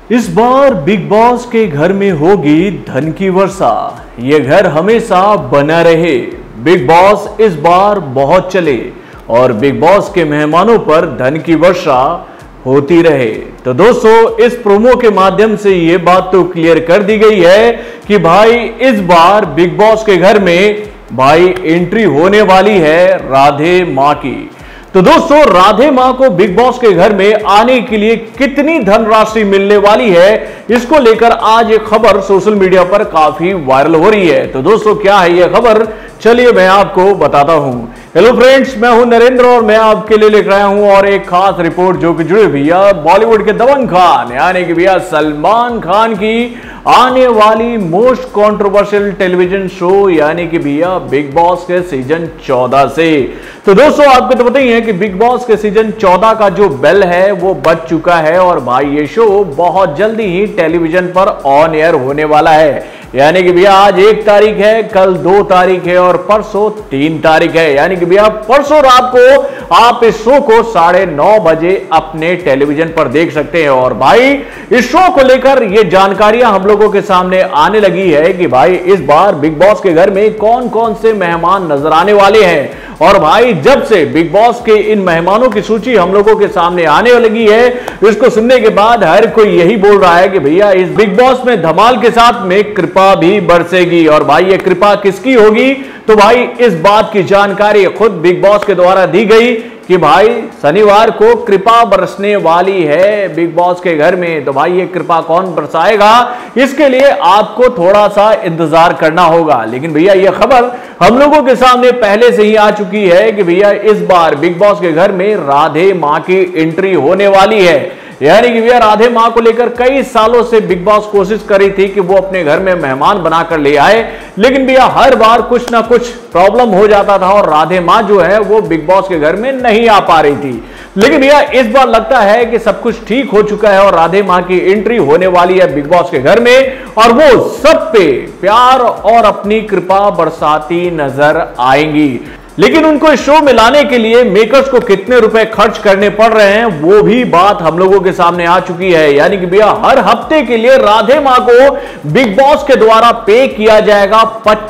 इस बार big boss के घर में होगी धन की वर्षा। ये घर हमेशा बना रहे। बिग बॉस इस बार बहुत चले और बिग बॉस के मेहमानों पर धन की वर्षा होती रहे। तो दोस्तों, इस प्रोमो के माध्यम से ये बात तो क्लियर कर दी गई है कि भाई इस बार बिग बॉस के घर में भाई एंट्री होने वाली है राधे मां की। तो दोस्तों, राधे मां को बिग बॉस के घर में आने के लिए कितनी धनराशि मिलने वाली है, इसको लेकर आज एक खबर सोशल मीडिया पर काफी वायरल हो रही है। तो दोस्तों, क्या है यह खबर, चलिए मैं आपको बताता हूं। हेलो फ्रेंड्स, मैं हूं नरेंद्र और मैं आपके लिए लेकर आया हूं और एक खास रिपोर्ट जो कि जुड़े भैया बॉलीवुड के दबंग खान यानी कि भैया सलमान खान की आने वाली मोस्ट कंट्रोवर्शियल टेलीविजन शो यानी कि भैया बिग बॉस के सीजन 14 से। तो दोस्तों, आपको तो पता ही है कि बिग बॉस के सीजन 14 का जो बेल है वो बज चुका है और भाई ये शो बहुत जल्दी ही टेलीविजन पर ऑन एयर होने वाला है। यानी कि भैया आज 1 तारीख है, कल 2 तारीख है और परसों 3 तारीख है। यानी कि भैया परसों रात को आप इस शो को 9:30 बजे अपने टेलीविजन पर देख सकते हैं। और भाई इस शो को लेकर ये जानकारियां हम लोगों के सामने आने लगी है कि भाई इस बार बिग बॉस के घर में कौन कौन से मेहमान नजर आने वाले हैं। और भाई जब से बिग बॉस के इन मेहमानों की सूची हम लोगों के सामने आने लगी है, इसको सुनने के बाद हर कोई यही बोल रहा है कि भैया इस बिग बॉस में धमाल के साथ में कृपा भी बरसेगी। और भाई ये कृपा किसकी होगी, तो भाई इस बात की जानकारी खुद बिग बॉस के द्वारा दी गई कि भाई शनिवार को कृपा बरसने वाली है बिग बॉस के घर में। तो भाई ये कृपा कौन बरसाएगा, इसके लिए आपको थोड़ा सा इंतजार करना होगा। लेकिन भैया ये खबर हम लोगों के सामने पहले से ही आ चुकी है कि भैया इस बार बिग बॉस के घर में राधे मां की एंट्री होने वाली है। यानी कि भैया राधे मां को लेकर कई सालों से बिग बॉस कोशिश कर रही थी कि वो अपने घर में मेहमान बनाकर ले आए, लेकिन भैया हर बार कुछ ना कुछ प्रॉब्लम हो जाता था और राधे मां जो है वो बिग बॉस के घर में नहीं आ पा रही थी। लेकिन भैया इस बार लगता है कि सब कुछ ठीक हो चुका है और राधे मां की एंट्री होने वाली है बिग बॉस के घर में और वो सब पे प्यार और अपनी कृपा बरसाती नजर आएंगी। लेकिन उनको इस शो में लाने के लिए मेकर्स को कितने रुपए खर्च करने पड़ रहे हैं वो भी बात हम लोगों के सामने आ चुकी है। यानी कि भैया हर हफ्ते के लिए राधे मां को बिग बॉस के द्वारा पे किया जाएगा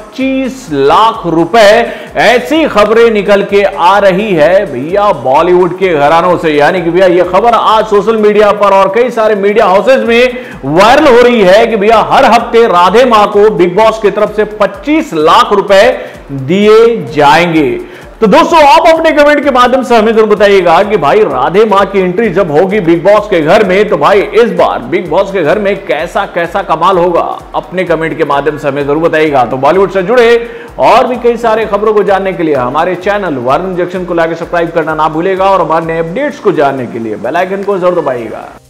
25 लाख रुपए। ऐसी खबरें निकल के आ रही है भैया बॉलीवुड के घरानों से। यानी कि भैया ये खबर आज सोशल मीडिया पर और कई सारे मीडिया हाउसेज में वायरल हो रही है कि भैया हर हफ्ते राधे मां को बिग बॉस की तरफ से 25 लाख रुपए दिए जाएंगे। तो दोस्तों, आप अपने कमेंट के माध्यम से हमें जरूर बताइएगा कि भाई राधे मां की एंट्री जब होगी बिग बॉस के घर में तो भाई इस बार बिग बॉस के घर में कैसा कैसा कमाल होगा। अपने कमेंट के माध्यम से हमें जरूर बताइएगा। तो बॉलीवुड से जुड़े और भी कई सारे खबरों को जानने के लिए हमारे चैनल वार्निंग जंक्शन को लाइक सब्सक्राइब करना ना भूलेगा और हमारे नए अपडेट्स को जानने के लिए बेल आइकन को जरूर दबाइएगा।